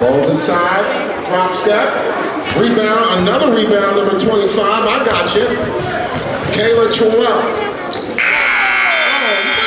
Balls inside, drop step, rebound, another rebound, number 25, I got you. Kayla Terrell.